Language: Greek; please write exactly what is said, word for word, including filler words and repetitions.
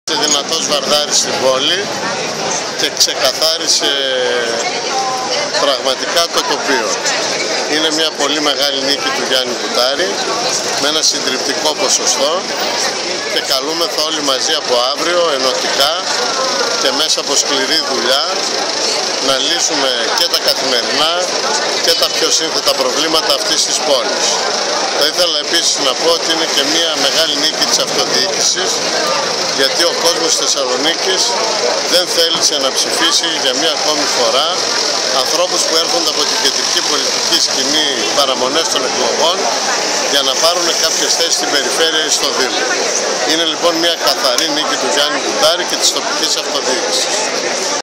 Δυνατός βαρδάρης στην πόλη και ξεκαθάρισε πραγματικά το τοπίο. Είναι μια πολύ μεγάλη νίκη του Γιάννη Κουτάρη με ένα συντριπτικό ποσοστό και καλούμεθα όλοι μαζί από αύριο ενωτικά και μέσα από σκληρή δουλειά να λύσουμε και τα καθημερινά και τα πιο σύνθετα προβλήματα αυτής της πόλης. Θα ήθελα επίσης να πω ότι είναι και μια μεγάλη νίκη της αυτοδιοίκησης, γιατί ο κόσμος της Θεσσαλονίκης δεν θέλησε να ψηφίσει για μια ακόμη φορά ανθρώπους που έρχονται από την κεντρική πολιτική σκηνή παραμονές των εκλογών για να πάρουν κάποιες θέσεις στην περιφέρεια ή στο Δήμο. Είναι λοιπόν μια καθαρή νίκη του Γιάννη Κουτάρη και της τοπικής αυτοδιοίκησης.